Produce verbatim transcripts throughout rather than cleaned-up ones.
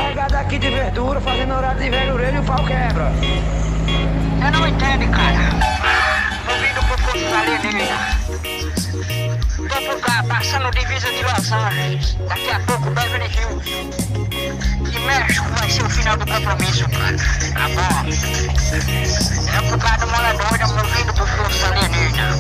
carregado aqui de verdura, fazendo horário de verdureiro e o pau quebra. Você não entende, cara. Tô vindo por força alienígena. Tô por cá, passando divisa de Los Angeles. Daqui a pouco, Beverly Hills. E México vai ser o final do compromisso, cara. Tá bom? É por causa do mola doida, movido por força alienígena.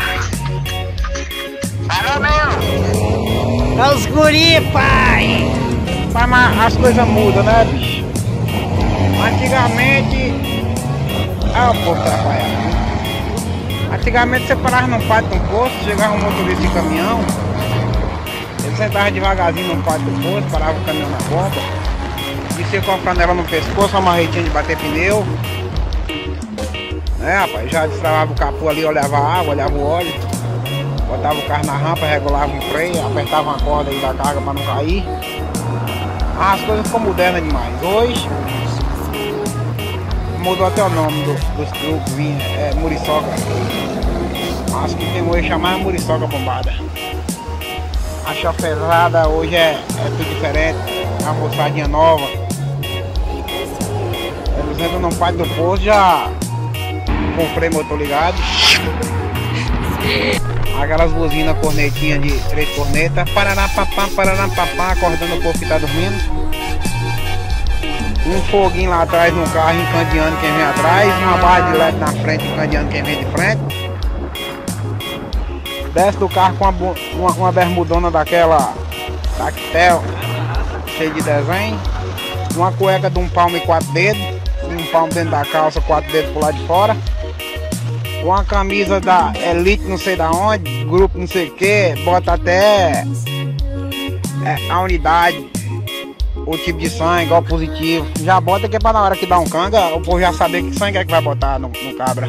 Alô, meu? É os guri, pai! Mas as coisas mudam, né, bicho? Antigamente... Ah, o povo trabalhava. Antigamente você parava num pátio de um posto, chegava um motorista de caminhão, ele sentava devagarzinho no pátio do posto, parava o caminhão na bomba, descia com a flanela no pescoço, uma marretinha de bater pneu. É, rapaz, já destravava o capô ali, olhava a água, olhava o óleo, botava o carro na rampa, regulava um freio, apertava uma corda aí da carga para não cair. As coisas ficam modernas demais. Hoje mudou até o nome do, dos truques, vinha, é muriçoca. Mas que tem hoje chamar muriçoca bombada. A chafezada hoje é, é tudo diferente, a moçadinha nova. Eles entram num pátio do posto já com o freio motor ligado. Aquelas buzinas cornetinhas de três cornetas, parará papá, parará papá, acordando o povo que tá dormindo. Um foguinho lá atrás no carro encandeando quem vem atrás, uma barra de L E D na frente encandeando quem vem de frente. Desce do carro com uma, uma, uma bermudona daquela tactel, cheia de desenho, uma cueca de um palmo e quatro dedos, um palmo dentro da calça, quatro dedos pro lado de fora, uma camisa da Elite não sei da onde, grupo não sei o que, bota até é, a unidade, o tipo de sangue, igual positivo. Já bota que é pra na hora que dá um canga, o povo já saber que sangue é que vai botar no, no cabra.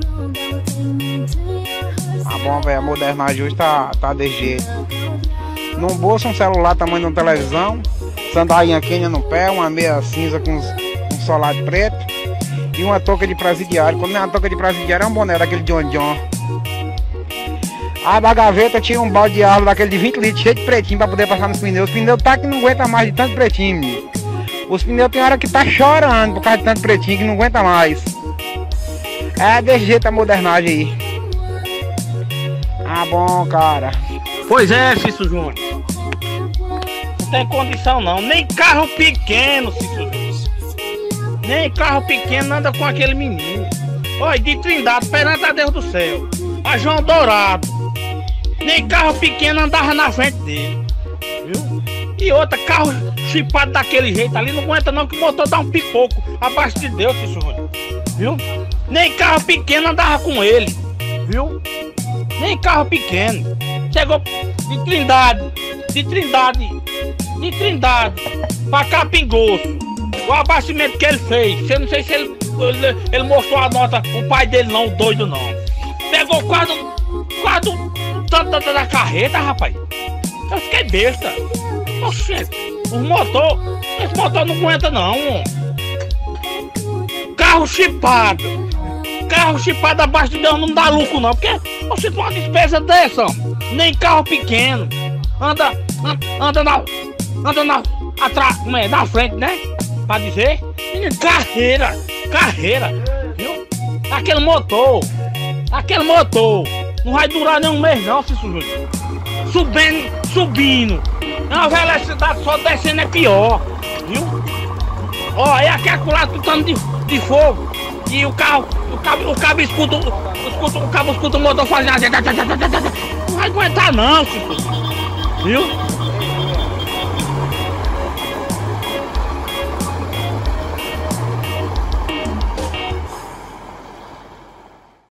Tá bom, velho, a modernagem hoje tá, tá de jeito. No bolso um celular tamanho de uma televisão, sandalinha quenha no pé, uma meia cinza com um solado preto e uma touca de presidiário. Quando não é uma touca de presidiário, é um boné daquele John John. Aí da gaveta tinha um balde de água daquele de vinte litros, cheio de pretinho pra poder passar nos pneus. Os pneus tá que não aguenta mais de tanto pretinho, menino. Os pneus tem hora que tá chorando por causa de tanto pretinho que não aguenta mais. É desse jeito a modernagem aí. Ah, bom, cara. Pois é, Cício Júnior. Não tem condição não. Nem carro pequeno, Cício Júnior. Nem carro pequeno anda com aquele menino. Olha, de Trindade, perante a Deus do céu. A João Dourado. Nem carro pequeno andava na frente dele. Viu? E outra, carro chipado daquele jeito ali, não aguenta não, que o motor dá um pipoco abaixo de Deus, Cício Júnior. Viu? Nem carro pequeno andava com ele. Viu? Nem carro pequeno. Chegou de Trindade, de Trindade, de Trindade, pra Capingoço. O abastecimento que ele fez, eu não sei se ele, ele, ele mostrou a nota, o pai dele não, o doido não. Pegou quase, quase um tanto da, da carreta, rapaz. Eu fiquei besta. Oxê, o motor, esse motor não aguenta não. Carro chipado. Carro chipado abaixo de Deus não dá lucro não, porque você tem uma despesa dessa, nem carro pequeno, anda, anda na, anda na, atrás, é, na frente, né, pra dizer, carreira, carreira, viu, aquele motor, aquele motor, não vai durar nem um mês não, Cício Júnior, subindo, subindo, é uma velocidade só descendo é pior, viu, ó, é aqui acolado tutando de, de fogo, e o carro, o cabo, o cabo escuta, escuta, o cabo escuta o motor fazendo, não vai aguentar não, Cício, viu?